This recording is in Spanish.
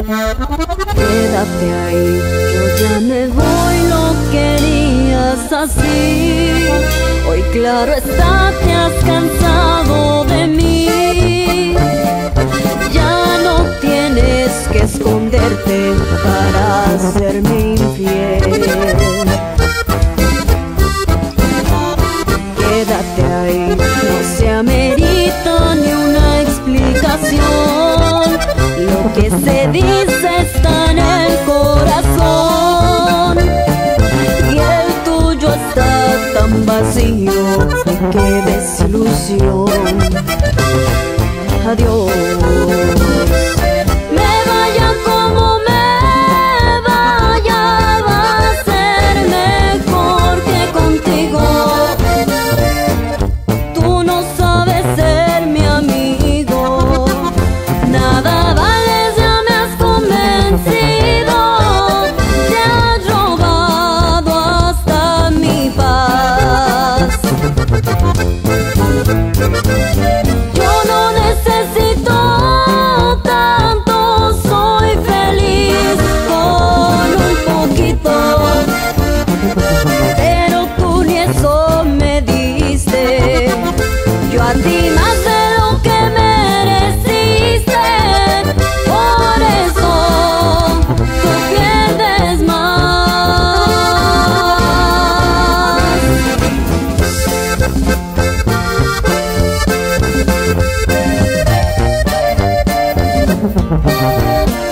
Quédate ahí, yo ya me voy, lo querías así. Hoy claro está, te has cansado de mí. Ya no tienes que esconderte para hacerme infiel. Quédate ahí, no se amerita ni una explicación. Lo que se dice está en el corazón y el tuyo está tan vacío, qué desilusión. Adiós. Me vaya como me vaya, va a ser mejor que contigo. Tú no sabes ser mi amigo, nada vales, ya me has convencido. Te has robado hasta mi paz. Yo no necesito tanto, soy feliz con un poquito, pero tú ni eso me diste. Yo a ti más de lo que mereciste, por eso tú pierdes más.